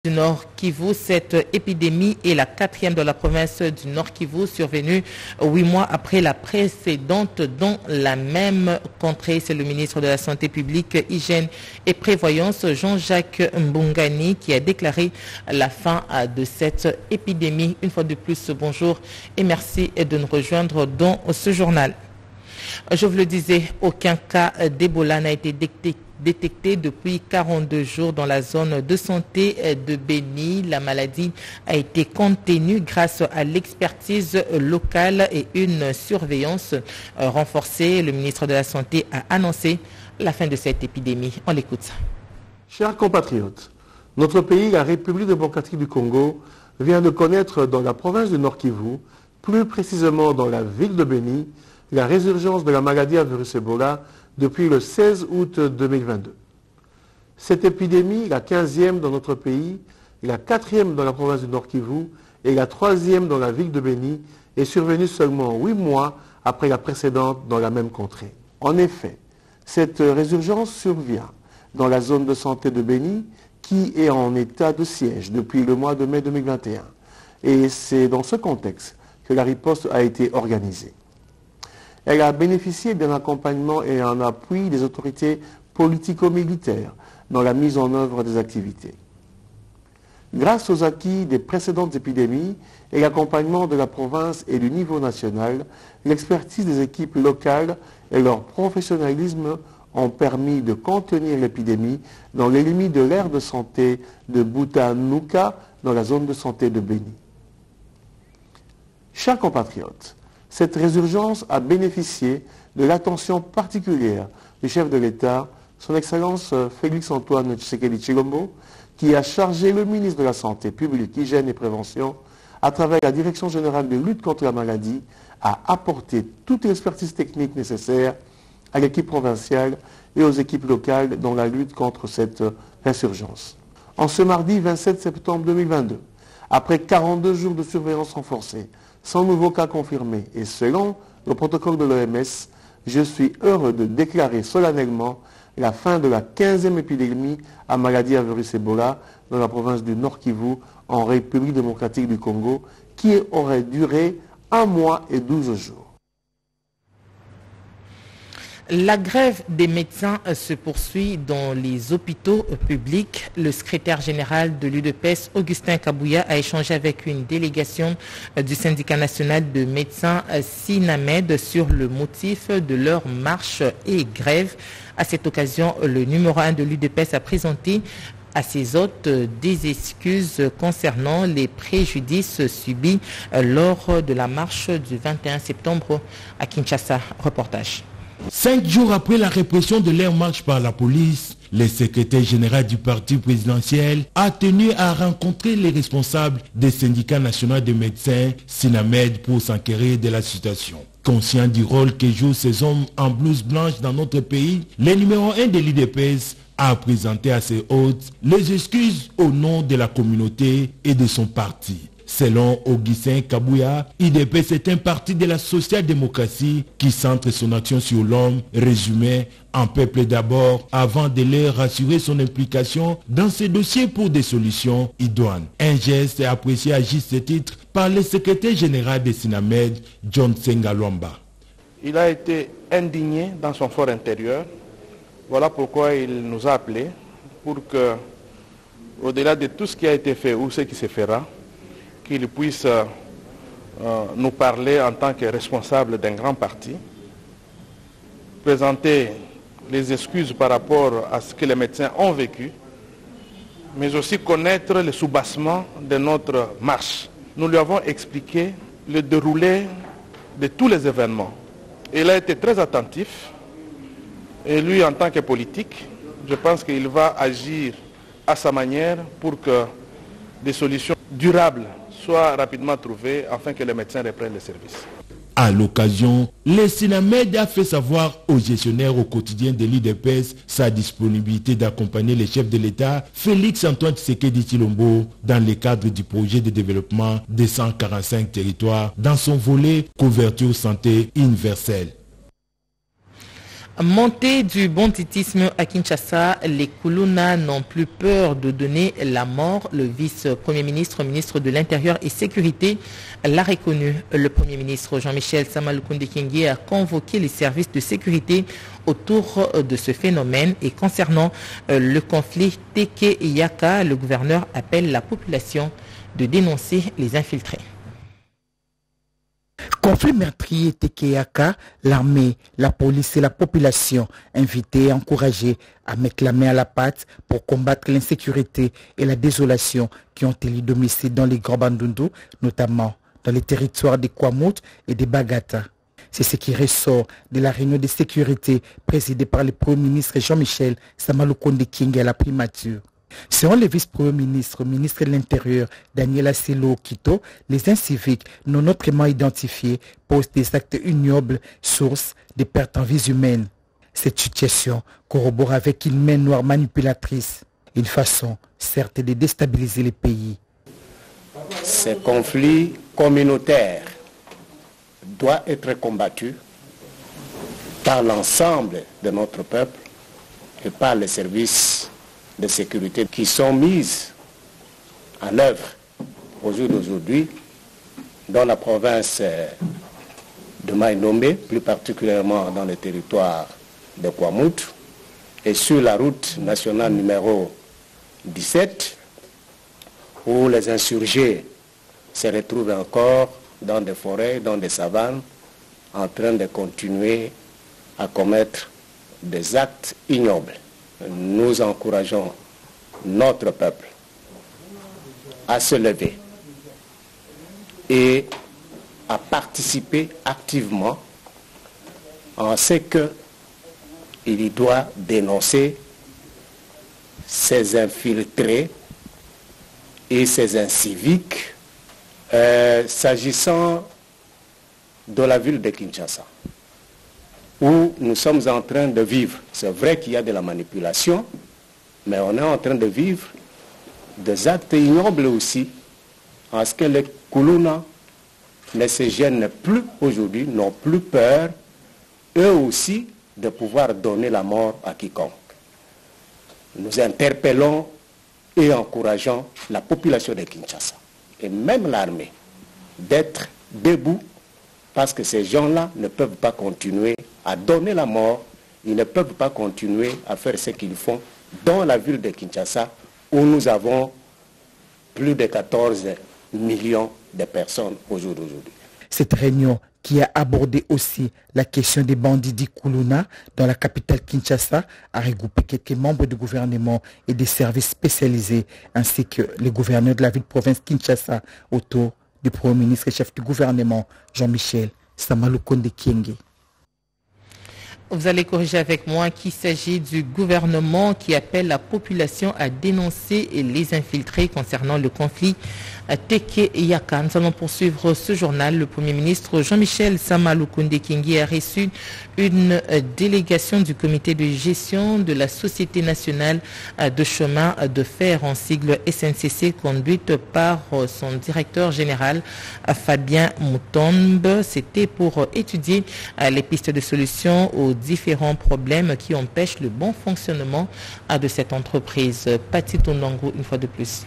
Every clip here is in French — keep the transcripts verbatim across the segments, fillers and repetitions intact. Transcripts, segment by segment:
Du Nord Kivu, cette épidémie est la quatrième de la province du Nord Kivu, survenue huit mois après la précédente dans la même contrée. C'est le ministre de la Santé publique, Hygiène et Prévoyance, Jean-Jacques Mbungani, qui a déclaré la fin de cette épidémie. Une fois de plus, bonjour et merci de nous rejoindre dans ce journal. Je vous le disais, aucun cas d'Ebola n'a été détecté. détectée depuis quarante-deux jours dans la zone de santé de Béni. La maladie a été contenue grâce à l'expertise locale et une surveillance renforcée. Le ministre de la Santé a annoncé la fin de cette épidémie. On l'écoute. Chers compatriotes, notre pays, la République démocratique du Congo, vient de connaître dans la province du Nord Kivu, plus précisément dans la ville de Béni, la résurgence de la maladie à virus Ebola depuis le seize août deux mille vingt-deux. Cette épidémie, la quinzième dans notre pays, la quatrième dans la province du Nord Kivu et la troisième dans la ville de Béni, est survenue seulement huit mois après la précédente dans la même contrée. En effet, cette résurgence survient dans la zone de santé de Béni qui est en état de siège depuis le mois de mai deux mille vingt et un. Et c'est dans ce contexte que la riposte a été organisée. Elle a bénéficié d'un accompagnement et un appui des autorités politico-militaires dans la mise en œuvre des activités. Grâce aux acquis des précédentes épidémies et l'accompagnement de la province et du niveau national, l'expertise des équipes locales et leur professionnalisme ont permis de contenir l'épidémie dans les limites de l'aire de santé de Butanuka dans la zone de santé de Béni. Chers compatriotes, cette résurgence a bénéficié de l'attention particulière du chef de l'État, son Excellence Félix-Antoine Tshisekedi Tshilombo, qui a chargé le ministre de la Santé publique, Hygiène et Prévention, à travers la Direction générale de lutte contre la maladie, à apporter toute l'expertise technique nécessaire à l'équipe provinciale et aux équipes locales dans la lutte contre cette résurgence. En ce mardi vingt-sept septembre deux mille vingt-deux, après quarante-deux jours de surveillance renforcée, sans nouveaux cas confirmés et selon le protocole de l'O M S, je suis heureux de déclarer solennellement la fin de la quinzième épidémie à maladie à virus Ebola dans la province du Nord Kivu en République démocratique du Congo qui aurait duré un mois et douze jours. La grève des médecins se poursuit dans les hôpitaux publics. Le secrétaire général de l'U D P E S, Augustin Kabouya, a échangé avec une délégation du syndicat national de médecins SINAMED sur le motif de leur marche et grève. À cette occasion, le numéro un de l'U D P E S a présenté à ses hôtes des excuses concernant les préjudices subis lors de la marche du vingt et un septembre à Kinshasa. Reportage. Cinq jours après la répression de leur marche par la police, le secrétaire général du parti présidentiel a tenu à rencontrer les responsables des syndicats nationaux de médecins SINAMED pour s'enquérir de la situation. Conscient du rôle que jouent ces hommes en blouse blanche dans notre pays, le numéro un de l'U D P E S a présenté à ses hôtes les excuses au nom de la communauté et de son parti. Selon Augustin Kabouya, U D P c'est un parti de la social-démocratie qui centre son action sur l'homme, résumé en peuple d'abord, avant de leur rassurer son implication dans ces dossiers pour des solutions idoines. Un geste apprécié à juste titre par le secrétaire général de SINAMED, John Sengalomba. Il a été indigné dans son fort intérieur. Voilà pourquoi il nous a appelés pour que, au-delà de tout ce qui a été fait ou ce qui se fera, qu'il puisse euh, nous parler en tant que responsable d'un grand parti, présenter les excuses par rapport à ce que les médecins ont vécu, mais aussi connaître le soubassement de notre marche. Nous lui avons expliqué le déroulé de tous les événements. Il a été très attentif et lui, en tant que politique, je pense qu'il va agir à sa manière pour que des solutions durables soient rapidement trouvées afin que les médecins reprennent le service. À l'occasion, le SINAMED a fait savoir aux gestionnaires au quotidien de l'U D P E S sa disponibilité d'accompagner le chef de l'État, Félix-Antoine Tshisekedi Tshilombo, dans le cadre du projet de développement des cent quarante-cinq territoires dans son volet couverture santé universelle. Montée du banditisme à Kinshasa, les Kuluna n'ont plus peur de donner la mort. Le vice-premier ministre, ministre de l'Intérieur et Sécurité, l'a reconnu. Le premier ministre Jean-Michel Sama Lukonde Kyenge a convoqué les services de sécurité autour de ce phénomène. Et concernant le conflit Teke-Yaka, le gouverneur appelle la population de dénoncer les infiltrés. Conflit meurtrier Teke-Yaka, l'armée, la police et la population invités et encouragés à mettre la main à la pâte pour combattre l'insécurité et la désolation qui ont élu domicile dans les Grands Bandundu, notamment dans les territoires des Kwamut et des Bagata. C'est ce qui ressort de la réunion de sécurité présidée par le Premier ministre Jean-Michel Sama Lukonde Kyenge à la primature. Selon le vice-premier ministre, ministre de l'Intérieur, Daniel Asselo Kito, les inciviques non autrement identifiés posent des actes ignobles, source de pertes en vies humaines. Cette situation corrobore avec une main noire manipulatrice, une façon certes de déstabiliser les pays. Ce conflit communautaire doit être combattu par l'ensemble de notre peuple et par les services de sécurité qui sont mises en œuvre au jour d'aujourd'hui dans la province de Mai-Ndombe, plus particulièrement dans le territoire de Kwamut et sur la route nationale numéro dix-sept où les insurgés se retrouvent encore dans des forêts, dans des savanes en train de continuer à commettre des actes ignobles. Nous encourageons notre peuple à se lever et à participer activement en ce qu'il doit dénoncer ces infiltrés et ces inciviques euh, s'agissant de la ville de Kinshasa, où nous sommes en train de vivre. C'est vrai qu'il y a de la manipulation, mais on est en train de vivre des actes ignobles aussi, en ce que les Kuluna ne se gênent plus aujourd'hui, n'ont plus peur, eux aussi, de pouvoir donner la mort à quiconque. Nous interpellons et encourageons la population de Kinshasa, et même l'armée, d'être debout, parce que ces gens-là ne peuvent pas continuer à donner la mort, ils ne peuvent pas continuer à faire ce qu'ils font dans la ville de Kinshasa, où nous avons plus de quatorze millions de personnes au jour d'aujourd'hui. Cette réunion qui a abordé aussi la question des bandits dits Kuluna dans la capitale Kinshasa a regroupé quelques membres du gouvernement et des services spécialisés, ainsi que le gouverneur de la ville-province Kinshasa autour du Premier ministre et chef du gouvernement Jean-Michel Sama Lukonde Kyenge. Vous allez corriger avec moi qu'il s'agit du gouvernement qui appelle la population à dénoncer les infiltrés concernant le conflit Teke-Yaka. Nous allons poursuivre ce journal. Le Premier ministre Jean-Michel Sama Lukonde Kyenge a reçu une délégation du comité de gestion de la Société nationale de chemin de fer en sigle S N C C, conduite par son directeur général Fabien Mutombe. C'était pour étudier les pistes de solutions aux différents problèmes qui empêchent le bon fonctionnement de cette entreprise. Pati Tondongo, une fois de plus.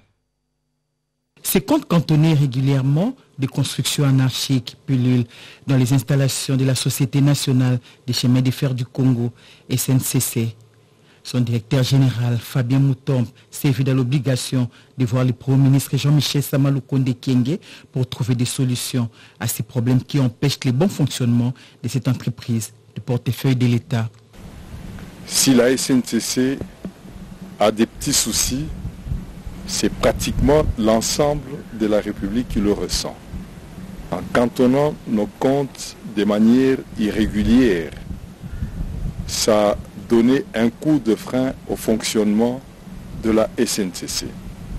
Ces comptes cantonnés régulièrement de constructions anarchiques pullulent dans les installations de la Société nationale des chemins de fer du Congo, S N C C. Son directeur général, Fabien Mutombe, s'est vu dans l'obligation de voir le Premier ministre Jean-Michel Sama Lukonde Kyenge pour trouver des solutions à ces problèmes qui empêchent le bon fonctionnement de cette entreprise de portefeuille de l'État. Si la S N C C a des petits soucis, c'est pratiquement l'ensemble de la République qui le ressent. En cantonnant nos comptes de manière irrégulière, ça a donné un coup de frein au fonctionnement de la S N C C.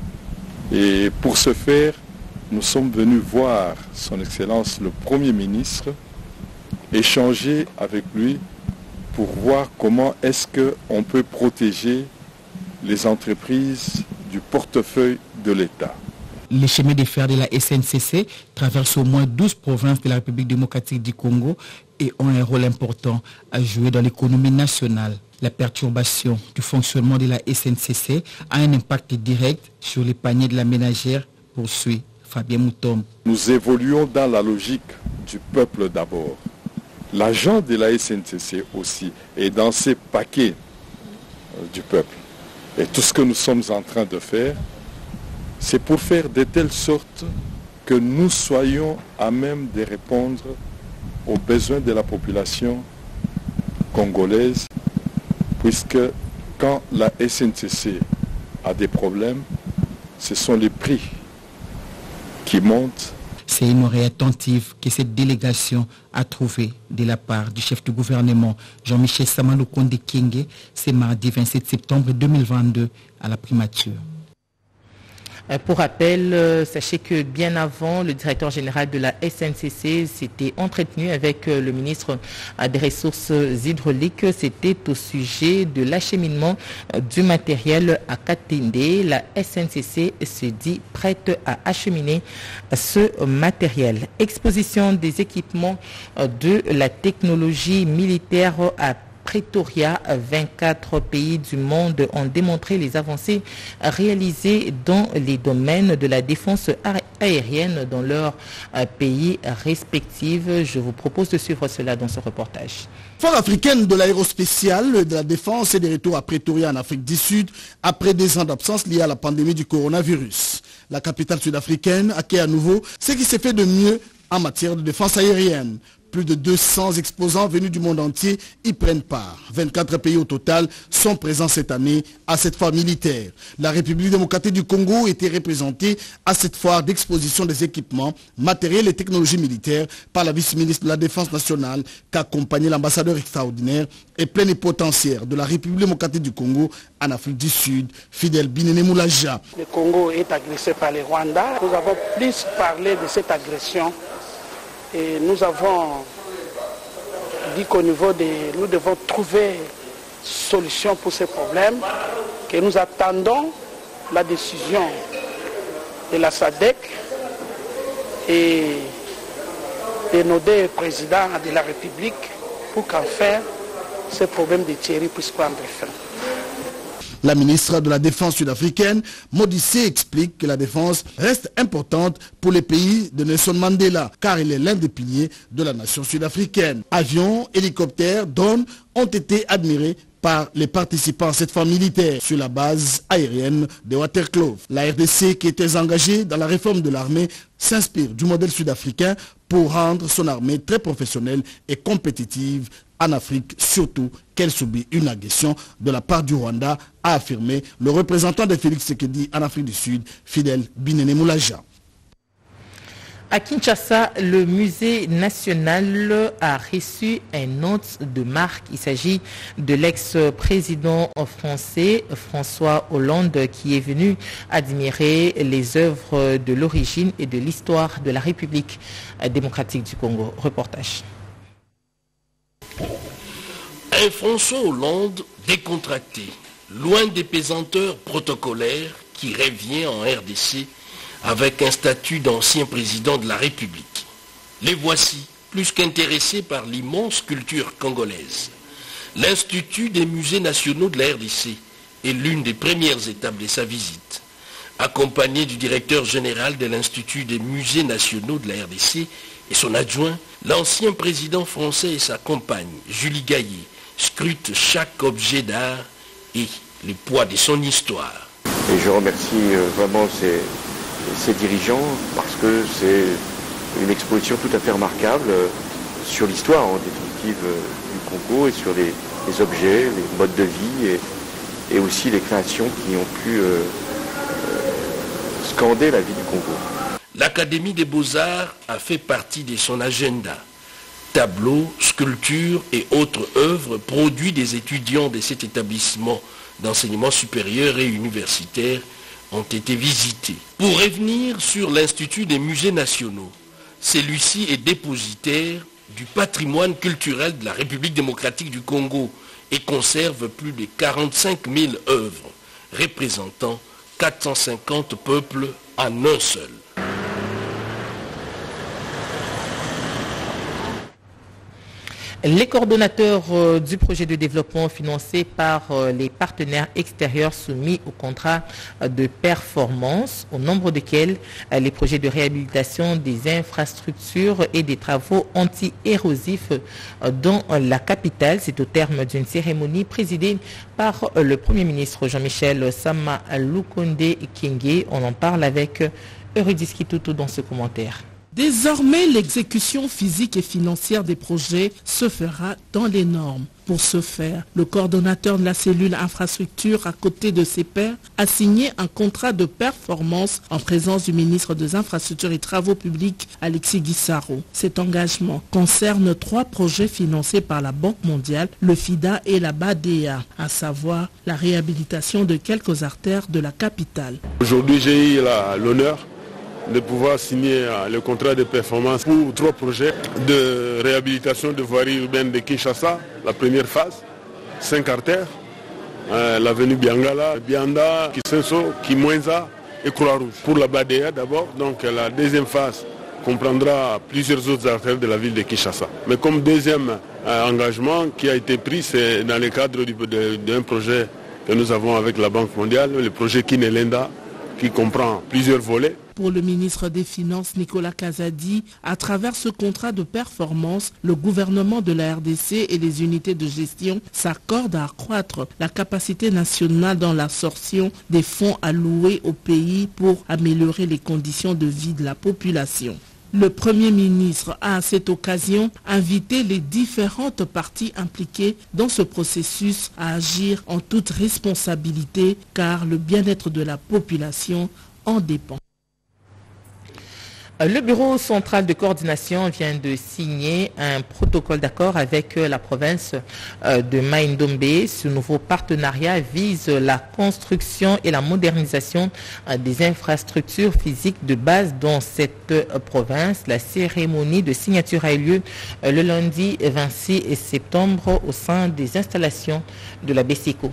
Et pour ce faire, nous sommes venus voir son Excellence le Premier ministre, échanger avec lui pour voir comment est-ce qu'on peut protéger les entreprises du portefeuille de l'État. Les chemins de fer de la S N C C traversent au moins douze provinces de la République démocratique du Congo et ont un rôle important à jouer dans l'économie nationale. La perturbation du fonctionnement de la S N C C a un impact direct sur les paniers de la ménagère, poursuit Fabien Moutom. Nous évoluons dans la logique du peuple d'abord. L'agent de la S N C C aussi est dans ces paquets du peuple. Et tout ce que nous sommes en train de faire, c'est pour faire de telle sorte que nous soyons à même de répondre aux besoins de la population congolaise, puisque quand la S N C C a des problèmes, ce sont les prix qui montent. C'est une oreille attentive que cette délégation a trouvée de la part du chef du gouvernement Jean-Michel Sama Lukonde Kyenge, ce mardi vingt-sept septembre deux mille vingt-deux à la primature. Pour rappel, sachez que bien avant, le directeur général de la S N C C s'était entretenu avec le ministre des Ressources hydrauliques. C'était au sujet de l'acheminement du matériel à Katende. La S N C C se dit prête à acheminer ce matériel. Exposition des équipements de la technologie militaire à Pretoria, vingt-quatre pays du monde ont démontré les avancées réalisées dans les domaines de la défense aérienne dans leurs pays respectifs. Je vous propose de suivre cela dans ce reportage. Foire africaine de l'aérospatiale, de la défense et des retours à Pretoria en Afrique du Sud après des ans d'absence liés à la pandémie du coronavirus. La capitale sud-africaine accueille à nouveau ce qui s'est fait de mieux en matière de défense aérienne. Plus de deux cents exposants venus du monde entier y prennent part. vingt-quatre pays au total sont présents cette année à cette foire militaire. La République démocratique du Congo était représentée à cette foire d'exposition des équipements, matériels et technologies militaires par la vice-ministre de la Défense nationale qu'accompagnait l'ambassadeur extraordinaire et plénipotentiaire de la République démocratique du Congo en Afrique du Sud, Fidel Binene Moulaja. Le Congo est agressé par les Rwandais. Nous avons plus parlé de cette agression. Et nous avons dit qu'au niveau de... Nous devons trouver solution pour ces problèmes, que nous attendons la décision de la S A D C et de nos deux présidents de la République pour qu'enfin ces problèmes de Thierry puissent prendre fin. La ministre de la Défense sud-africaine, Modissé, explique que la défense reste importante pour les pays de Nelson Mandela, car il est l'un des piliers de la nation sud-africaine. Avions, hélicoptères, drones ont été admirés par les participants à cette foire militaire sur la base aérienne de Waterkloof. La R D C, qui était engagée dans la réforme de l'armée, s'inspire du modèle sud-africain pour rendre son armée très professionnelle et compétitive en Afrique, surtout qu'elle subit une agression de la part du Rwanda, a affirmé le représentant de Félix Tshisekedi en Afrique du Sud, Fidel Binene Moulaja. À Kinshasa, le musée national a reçu un hôte de marque. Il s'agit de l'ex-président français François Hollande qui est venu admirer les œuvres de l'origine et de l'histoire de la République démocratique du Congo. Reportage. Un François Hollande décontracté, loin des pesanteurs protocolaires qui revient en R D C avec un statut d'ancien président de la République. Les voici, plus qu'intéressés par l'immense culture congolaise. L'Institut des musées nationaux de la R D C est l'une des premières étapes de sa visite. Accompagné du directeur général de l'Institut des musées nationaux de la R D C et son adjoint, l'ancien président français et sa compagne, Julie Gaillet, scrutent chaque objet d'art et le poids de son histoire. Et je remercie vraiment ces, ces dirigeants parce que c'est une exposition tout à fait remarquable sur l'histoire en définitive du Congo et sur les, les objets, les modes de vie et, et aussi les créations qui ont pu euh, euh, scander la vie du Congo. L'Académie des Beaux-Arts a fait partie de son agenda. Tableaux, sculptures et autres œuvres produits des étudiants de cet établissement d'enseignement supérieur et universitaire ont été visités. Pour revenir sur l'Institut des musées nationaux, celui-ci est dépositaire du patrimoine culturel de la République démocratique du Congo et conserve plus de quarante-cinq mille œuvres représentant quatre cent cinquante peuples en un seul. Les coordonnateurs du projet de développement financé par les partenaires extérieurs soumis au contrat de performance, au nombre desquels les projets de réhabilitation des infrastructures et des travaux anti-érosifs dans la capitale. C'est au terme d'une cérémonie présidée par le Premier ministre Jean-Michel Sama Lukonde Kyenge. On en parle avec Eurydice Kitutu dans ce commentaire. Désormais, l'exécution physique et financière des projets se fera dans les normes. Pour ce faire, le coordonnateur de la cellule infrastructure, à côté de ses pairs, a signé un contrat de performance en présence du ministre des Infrastructures et Travaux publics, Alexis Guissaro. Cet engagement concerne trois projets financés par la Banque mondiale, le FIDA et la B A D E A, à savoir la réhabilitation de quelques artères de la capitale. Aujourd'hui, j'ai eu l'honneur de pouvoir signer le contrat de performance pour trois projets de réhabilitation de voirie urbaine de Kinshasa, la première phase, cinq artères, euh, l'avenue Biangala, Bianda, Kisenso, Kimwenza et Croix-Rouge. Pour la B A D E A d'abord, donc la deuxième phase comprendra plusieurs autres artères de la ville de Kinshasa. Mais comme deuxième euh, engagement qui a été pris, c'est dans le cadre d'un projet que nous avons avec la Banque mondiale, le projet Kinelenda, qui comprend plusieurs volets. Pour le ministre des Finances, Nicolas Kazadi, à travers ce contrat de performance, le gouvernement de la R D C et les unités de gestion s'accordent à accroître la capacité nationale dans l'absorption des fonds alloués au pays pour améliorer les conditions de vie de la population. Le Premier ministre a à cette occasion invité les différentes parties impliquées dans ce processus à agir en toute responsabilité car le bien-être de la population en dépend. Le Bureau central de coordination vient de signer un protocole d'accord avec la province de Mai-Ndombe. Ce nouveau partenariat vise la construction et la modernisation des infrastructures physiques de base dans cette province. La cérémonie de signature a eu lieu le lundi vingt-six septembre au sein des installations de la BESECO.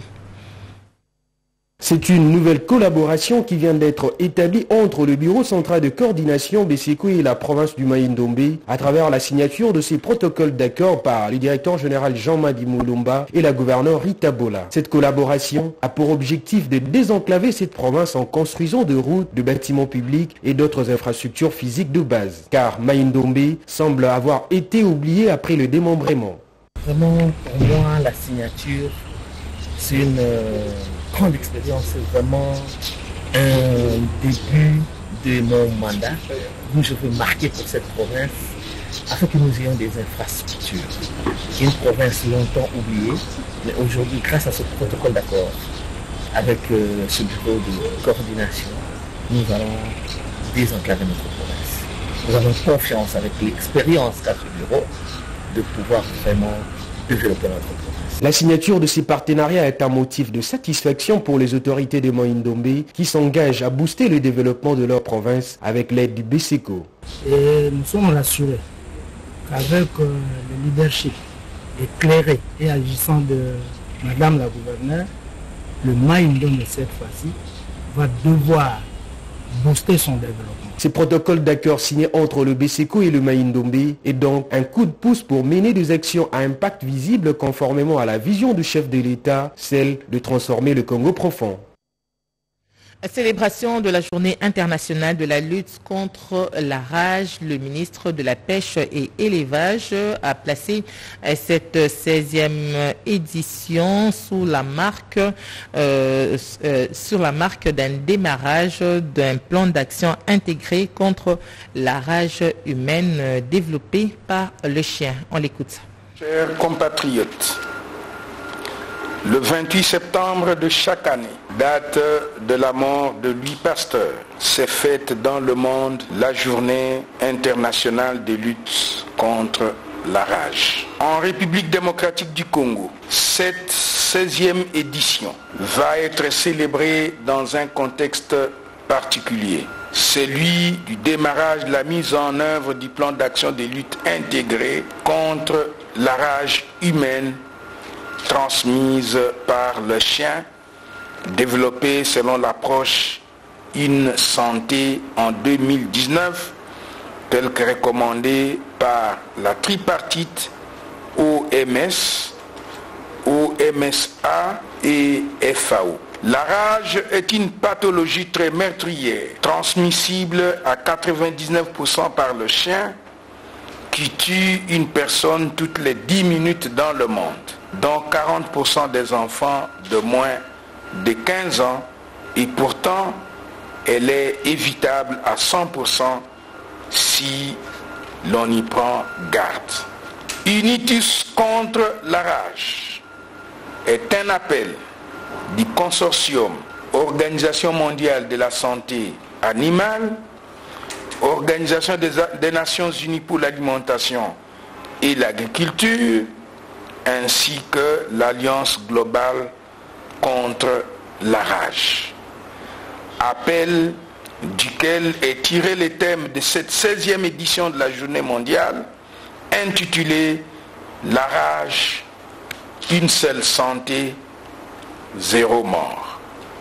C'est une nouvelle collaboration qui vient d'être établie entre le Bureau central de coordination BESECO et la province du Mai-Ndombe à travers la signature de ces protocoles d'accord par le directeur général Jean-Madi Moulumba et la gouverneure Rita Bola. Cette collaboration a pour objectif de désenclaver cette province en construisant de routes, de bâtiments publics et d'autres infrastructures physiques de base. Car Mai-Ndombe semble avoir été oublié après le démembrement. Vraiment, pour moi, la signature, c'est une... Euh... grande expérience, c'est vraiment un début de mon mandat où je veux marquer pour cette province afin que nous ayons des infrastructures. Une province longtemps oubliée, mais aujourd'hui, grâce à ce protocole d'accord avec euh, ce bureau de coordination, nous allons désenclaver notre province. Nous avons confiance avec l'expérience qu'a ce bureau de pouvoir vraiment développer notre province. La signature de ces partenariats est un motif de satisfaction pour les autorités de Mai-Ndombe qui s'engagent à booster le développement de leur province avec l'aide du BESECO. Et nous sommes rassurés qu'avec euh, le leadership éclairé et agissant de Madame la gouverneure, le Mai-Ndombe cette fois-ci va devoir booster son développement. Ces protocoles d'accord signés entre le BESECO et le Mai-Ndombe est donc un coup de pouce pour mener des actions à impact visible conformément à la vision du chef de l'État, celle de transformer le Congo profond. Célébration de la journée internationale de la lutte contre la rage. Le ministre de la Pêche et Élevage a placé cette seizième édition sous la marque, euh, euh, sur la marque d'un démarrage d'un plan d'action intégré contre la rage humaine développé par le chien. On l'écoute. Chers compatriotes, le vingt-huit septembre de chaque année, date de la mort de Louis Pasteur, s'est faite dans le monde la journée internationale de lutte contre la rage. En République démocratique du Congo, cette seizième édition va être célébrée dans un contexte particulier, celui du démarrage de la mise en œuvre du plan d'action de lutte intégré contre la rage humaine transmise par le chien développé selon l'approche Une santé en deux mille dix-neuf, telle que recommandée par la tripartite O M S, O M S A et F A O. La rage est une pathologie très meurtrière, transmissible à quatre-vingt-dix-neuf pour cent par le chien, qui tue une personne toutes les dix minutes dans le monde, dont quarante pour cent des enfants de moins de quinze ans, et pourtant elle est évitable à cent pour cent si l'on y prend garde. Unitus contre la rage est un appel du consortium Organisation mondiale de la santé animale, Organisation des, des Nations Unies pour l'alimentation et l'agriculture, ainsi que l'Alliance globale contre la rage. Appel duquel est tiré le thème de cette seizième édition de la journée mondiale, intitulée « La rage, une seule santé, zéro mort ».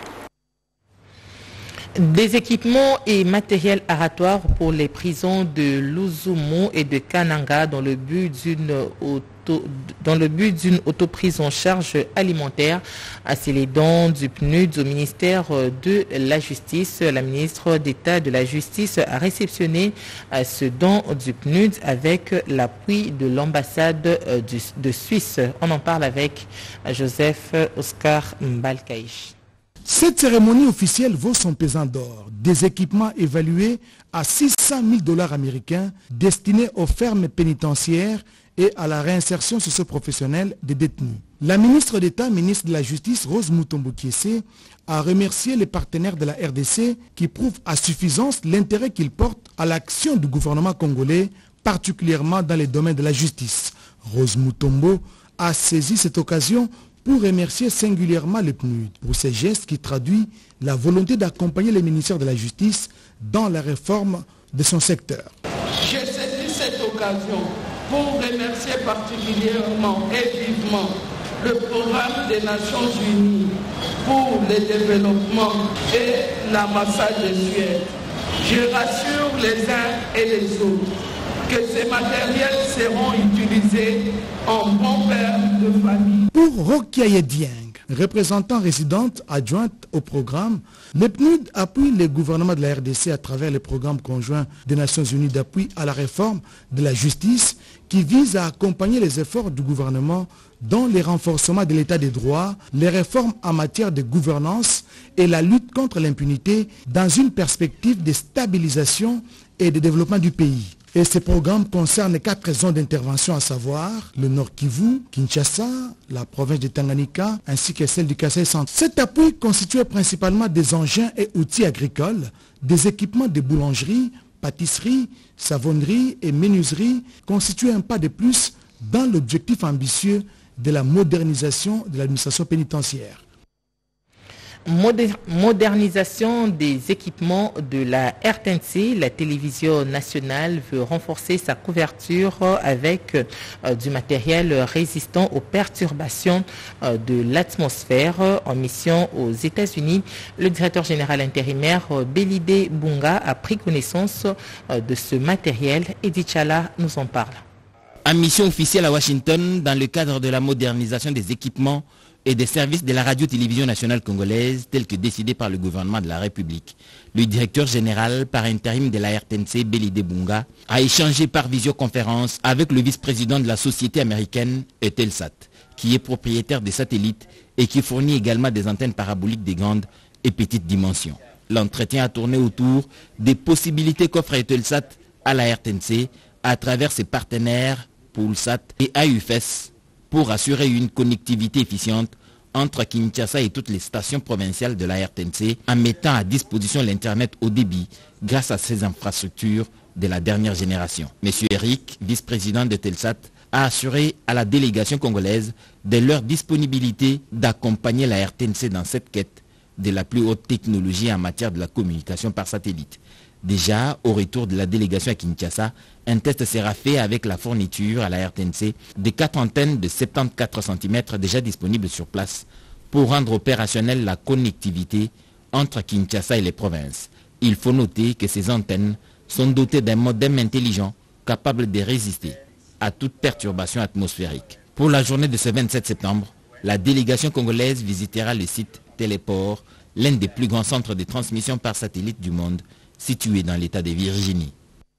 Des équipements et matériels aratoires pour les prisons de Luzumu et de Kananga dans le but d'une auto, dans le but d'une autoprise en charge alimentaire. C'est les dons du P N U D au ministère de la Justice. La ministre d'État de la Justice a réceptionné ce don du P N U D avec l'appui de l'ambassade de Suisse. On en parle avec Joseph Oscar Mbalkaïch. Cette cérémonie officielle vaut son pesant d'or, des équipements évalués à six cent mille dollars américains destinés aux fermes pénitentiaires et à la réinsertion socio-professionnelle des détenus. La ministre d'État, ministre de la Justice, Rose Mutombo Kiese, a remercié les partenaires de la R D C qui prouvent à suffisance l'intérêt qu'ils portent à l'action du gouvernement congolais, particulièrement dans les domaines de la justice. Rose Mutombo a saisi cette occasion pour remercier singulièrement le P N U D pour ces gestes qui traduisent la volonté d'accompagner le ministère de la Justice dans la réforme de son secteur. J'ai saisi cette occasion pour remercier particulièrement et vivement le programme des Nations Unies pour le développement et l'ambassade de Suède. Je rassure les uns et les autres que ces matériels seront utilisés en bon père de famille. Pour Rokiaye Dieng, représentant résidente adjointe au programme, le P N U D appuie le gouvernement de la R D C à travers le programme conjoint des Nations Unies d'appui à la réforme de la justice qui vise à accompagner les efforts du gouvernement dans le renforcement de l'état des droits, les réformes en matière de gouvernance et la lutte contre l'impunité dans une perspective de stabilisation et de développement du pays. Et ce programme concerne quatre zones d'intervention, à savoir le Nord Kivu, Kinshasa, la province de Tanganyika, ainsi que celle du Kasaï Centre. Cet appui constituait principalement des engins et outils agricoles, des équipements de boulangerie, pâtisserie, savonnerie et menuiserie, constituent un pas de plus dans l'objectif ambitieux de la modernisation de l'administration pénitentiaire. Moder- modernisation des équipements de la R T N C, la télévision nationale veut renforcer sa couverture avec euh, du matériel résistant aux perturbations euh, de l'atmosphère en mission aux États-Unis. Le directeur général intérimaire euh, Belide Bunga a pris connaissance euh, de ce matériel. Edith Chala nous en parle. En mission officielle à Washington, dans le cadre de la modernisation des équipements et des services de la radio-télévision nationale congolaise, tel que décidé par le gouvernement de la République, le directeur général par intérim de la R T N C, Belide Bunga, a échangé par visioconférence avec le vice-président de la société américaine Eutelsat, qui est propriétaire des satellites et qui fournit également des antennes paraboliques de grande et petite dimension. L'entretien a tourné autour des possibilités qu'offre Eutelsat à la R T N C à travers ses partenaires Poulsat et A U F S pour assurer une connectivité efficiente entre Kinshasa et toutes les stations provinciales de la R T N C en mettant à disposition l'Internet haut débit grâce à ces infrastructures de la dernière génération. Monsieur Eric, vice-président de Telsat, a assuré à la délégation congolaise de leur disponibilité d'accompagner la R T N C dans cette quête de la plus haute technologie en matière de la communication par satellite. Déjà, au retour de la délégation à Kinshasa, un test sera fait avec la fourniture à la R T N C de quatre antennes de soixante-quatorze centimètres déjà disponibles sur place pour rendre opérationnelle la connectivité entre Kinshasa et les provinces. Il faut noter que ces antennes sont dotées d'un modem intelligent capable de résister à toute perturbation atmosphérique. Pour la journée de ce vingt-sept septembre, la délégation congolaise visitera le site Téléport, l'un des plus grands centres de transmission par satellite du monde, situé dans l'État de Virginie.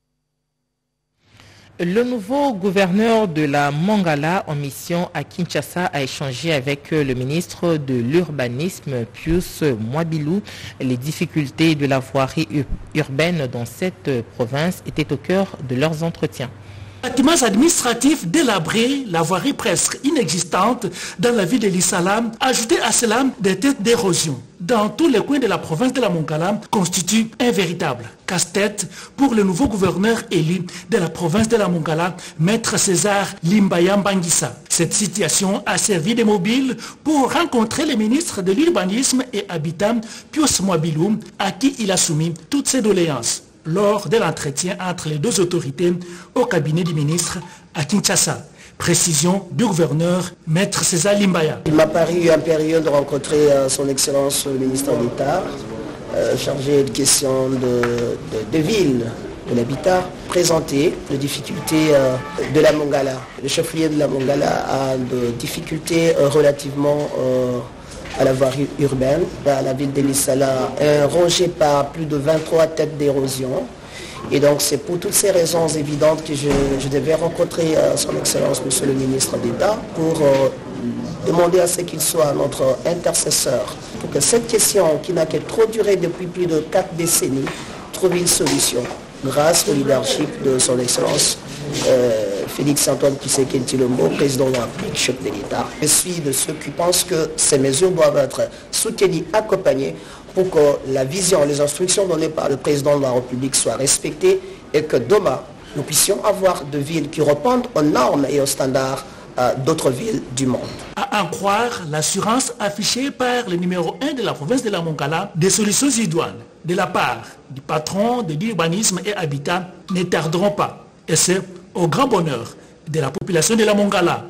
Le nouveau gouverneur de la Mongala en mission à Kinshasa a échangé avec le ministre de l'Urbanisme, Pius Mwabilou. Les difficultés de la voirie urbaine dans cette province étaient au cœur de leurs entretiens. Bâtiments administratifs délabrés, la voirie presque inexistante dans la ville de l'Issalam, ajouté à cela des têtes d'érosion dans tous les coins de la province de la Mongala, constitue un véritable casse-tête pour le nouveau gouverneur élu de la province de la Mongala, Maître César Limbaya Mbangissa. Cette situation a servi de mobile pour rencontrer le ministre de l'Urbanisme et Habitat, Pius Mwabilou, à qui il a soumis toutes ses doléances lors de l'entretien entre les deux autorités au cabinet du ministre à Kinshasa. Précision du gouverneur, Maître César Limbaya. Il m'a paru impérieux de rencontrer euh, son Excellence le ministre d'État, euh, chargé de questions de, de, de ville, de l'habitat, présenter les difficultés euh, de la Mongala. Le chef-lieu de la Mongala a des difficultés euh, relativement euh, à la voirie urbaine. À la ville de l'Issala, rongée par plus de vingt-trois têtes d'érosion. Et donc c'est pour toutes ces raisons évidentes que je, je devais rencontrer euh, son Excellence, Monsieur le ministre d'État, pour euh, demander à ce qu'il soit notre intercesseur, pour que cette question, qui n'a que trop duré depuis plus de quatre décennies, trouve une solution, grâce au leadership de son Excellence euh, Félix Antoine Tshisekedi Tshilombo, président de la République, chef de l'État. Je suis de ceux qui pensent que ces mesures doivent être soutenues, accompagnées, pour que la vision, les instructions données par le président de la République soient respectées et que demain, nous puissions avoir des villes qui répondent aux normes et aux standards euh, d'autres villes du monde. À en croire l'assurance affichée par le numéro un de la province de la Mongala, des solutions idoines de la part du patron de l'urbanisme et habitat ne tarderont pas. Et c'est au grand bonheur de la population de la Mongala.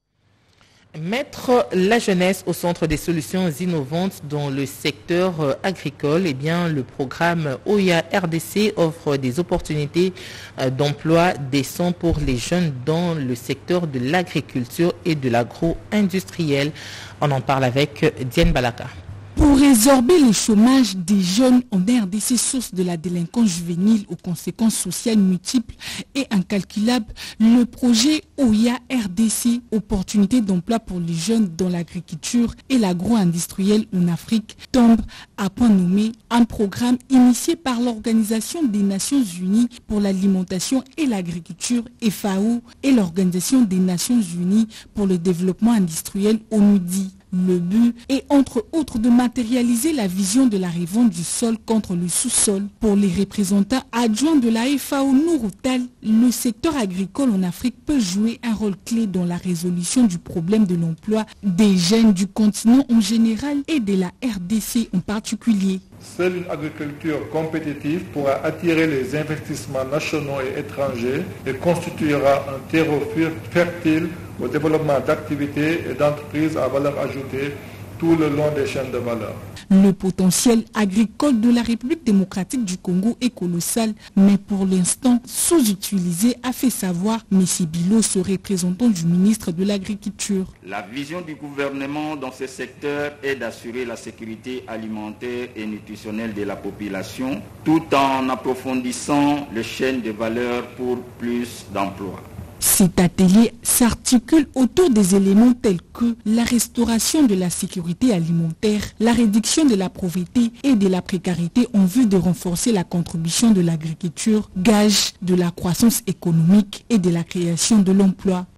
Mettre la jeunesse au centre des solutions innovantes dans le secteur agricole, eh bien, le programme O I A R D C offre des opportunités d'emploi décents pour les jeunes dans le secteur de l'agriculture et de l'agro-industriel. On en parle avec Diane Balaka. Pour résorber le chômage des jeunes en R D C, source de la délinquance juvénile aux conséquences sociales multiples et incalculables, le projet O I A R D C, opportunité d'emploi pour les jeunes dans l'agriculture et l'agro-industriel en Afrique, tombe à point nommé un programme initié par l'Organisation des Nations Unies pour l'alimentation et l'agriculture, F A O, et l'Organisation des Nations Unies pour le développement industriel, ONUDI. Le but est entre autres de matérialiser la vision de la revente du sol contre le sous-sol. Pour les représentants adjoints de la F A O Nouroutal, le secteur agricole en Afrique peut jouer un rôle clé dans la résolution du problème de l'emploi des jeunes du continent en général et de la R D C en particulier. Seule une agriculture compétitive pourra attirer les investissements nationaux et étrangers et constituera un terreau fertile au développement d'activités et d'entreprises à valeur ajoutée tout le long des chaînes de valeur. Le potentiel agricole de la République démocratique du Congo est colossal, mais pour l'instant sous-utilisé, a fait savoir M. Bilo, ce représentant du ministre de l'Agriculture. La vision du gouvernement dans ce secteur est d'assurer la sécurité alimentaire et nutritionnelle de la population, tout en approfondissant les chaînes de valeur pour plus d'emplois. Cet atelier s'articule autour des éléments tels que la restauration de la sécurité alimentaire, la réduction de la pauvreté et de la précarité en vue de renforcer la contribution de l'agriculture, gage de la croissance économique et de la création de l'emploi.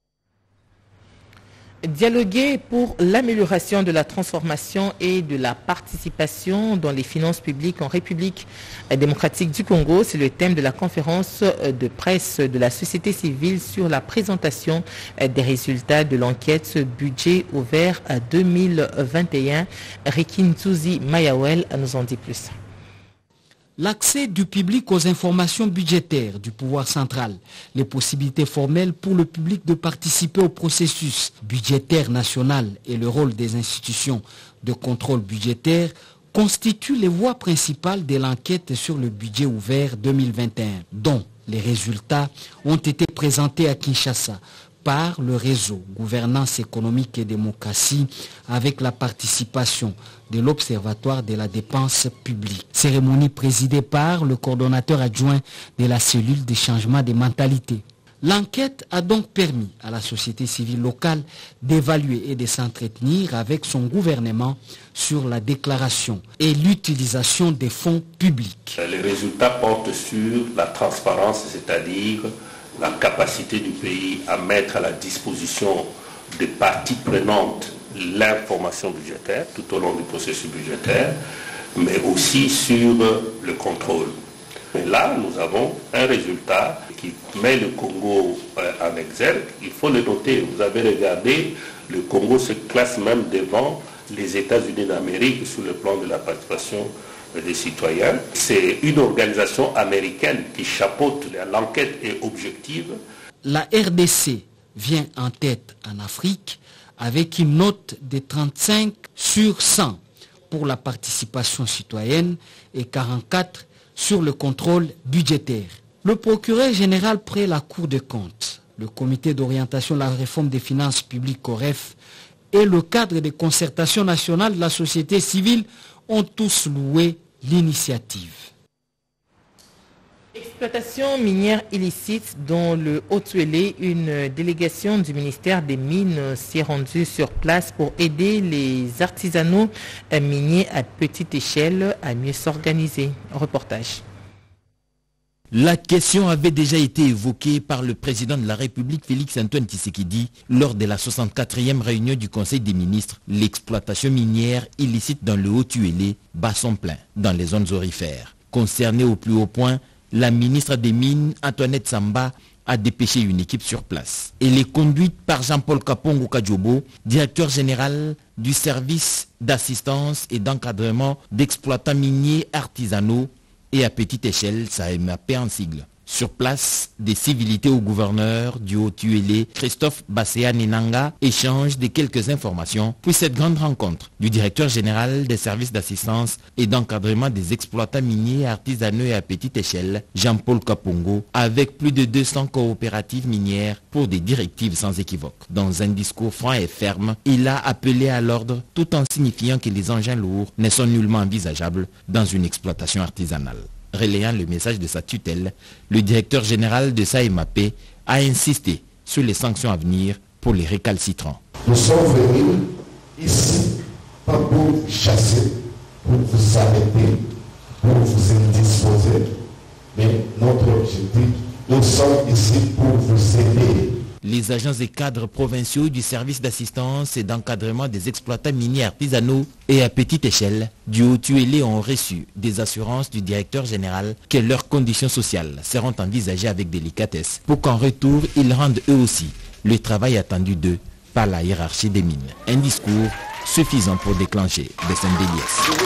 Dialoguer pour l'amélioration de la transformation et de la participation dans les finances publiques en République démocratique du Congo, c'est le thème de la conférence de presse de la société civile sur la présentation des résultats de l'enquête budget ouvert à deux mille vingt et un. Rikin Touzi Mayawel nous en dit plus. L'accès du public aux informations budgétaires du pouvoir central, les possibilités formelles pour le public de participer au processus budgétaire national et le rôle des institutions de contrôle budgétaire constituent les voies principales de l'enquête sur le budget ouvert deux mille vingt et un, dont les résultats ont été présentés à Kinshasa par le réseau Gouvernance économique et démocratie avec la participation de l'Observatoire de la dépense publique. Cérémonie présidée par le coordonnateur adjoint de la cellule de changement des mentalités. L'enquête a donc permis à la société civile locale d'évaluer et de s'entretenir avec son gouvernement sur la déclaration et l'utilisation des fonds publics. Les résultats portent sur la transparence, c'est-à-dire la capacité du pays à mettre à la disposition des parties prenantes l'information budgétaire tout au long du processus budgétaire, mais aussi sur le contrôle. Et là, nous avons un résultat qui met le Congo en exergue. Il faut le noter. Vous avez regardé, le Congo se classe même devant les États-Unis d'Amérique sur le plan de la participation des citoyens. C'est une organisation américaine qui chapeaute l'enquête et objective. La R D C vient en tête en Afrique avec une note de trente-cinq sur cent pour la participation citoyenne et quarante-quatre sur le contrôle budgétaire. Le procureur général près la Cour des comptes, le comité d'orientation de la réforme des finances publiques C O R E F et le cadre de concertation nationale de la société civile ont tous loué l'initiative. Exploitation minière illicite dans le Haut-Tuélé, une délégation du ministère des Mines s'est rendue sur place pour aider les artisanaux miniers à petite échelle à mieux s'organiser. Reportage. La question avait déjà été évoquée par le président de la République, Félix-Antoine Tshisekedi, lors de la soixante-quatrième réunion du Conseil des ministres. L'exploitation minière illicite dans le Haut-Tuélé bat son plein dans les zones aurifères. Concernée au plus haut point, la ministre des Mines, Antoinette Samba, a dépêché une équipe sur place. Elle est conduite par Jean-Paul Kapongo Kadjobo, directeur général du service d'assistance et d'encadrement d'exploitants miniers artisanaux et à petite échelle, ça est mappé en sigle. Sur place, des civilités au gouverneur du Haut-Tuélé, Christophe Basséa Nenanga, échange de quelques informations. Puis cette grande rencontre du directeur général des services d'assistance et d'encadrement des exploitants miniers artisanaux et à petite échelle, Jean-Paul Kapongo, avec plus de deux cents coopératives minières pour des directives sans équivoque. Dans un discours franc et ferme, il a appelé à l'ordre tout en signifiant que les engins lourds ne sont nullement envisageables dans une exploitation artisanale. Relayant le message de sa tutelle, le directeur général de S A E M A P a insisté sur les sanctions à venir pour les récalcitrants. Nous sommes venus ici pas pour chasser, pour vous arrêter, pour vous indisposer, mais notre objectif, nous sommes ici pour vous aider. Les agents et cadres provinciaux du service d'assistance et d'encadrement des exploitants miniers artisanaux et à petite échelle du Haut-Tuélé ont reçu des assurances du directeur général que leurs conditions sociales seront envisagées avec délicatesse pour qu'en retour, ils rendent eux aussi le travail attendu d'eux par la hiérarchie des mines. Un discours suffisant pour déclencher des scènes d'Éliès.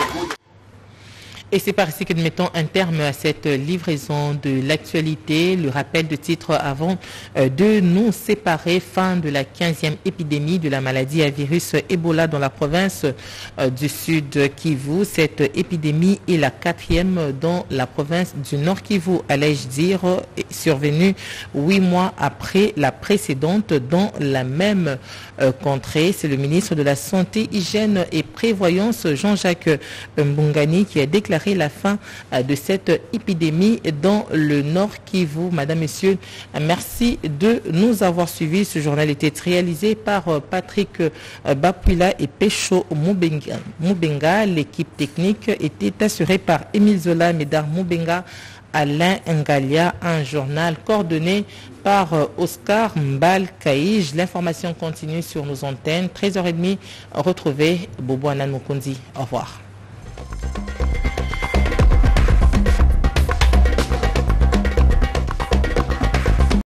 Et c'est par ici que nous mettons un terme à cette livraison de l'actualité. Le rappel de titre avant de nous séparer. Fin de la quinzième épidémie de la maladie à virus Ebola dans la province du Sud Kivu. Cette épidémie est la quatrième dans la province du Nord Kivu, allais-je dire, survenue huit mois après la précédente dans la même contrée. C'est le ministre de la Santé, Hygiène et Prévoyance, Jean-Jacques Mbungani, qui a déclaré la fin de cette épidémie dans le Nord Kivu. Madame, Messieurs, merci de nous avoir suivis. Ce journal était réalisé par Patrick Bapuila et Pécho Moubenga. L'équipe technique était assurée par Émile Zola, Médard Moubenga, Alain Ngalia. Un journal coordonné par Oscar Mbal Kaïj. L'information continue sur nos antennes. treize heures trente, retrouvez Bobo Anan Mukundi. Au revoir.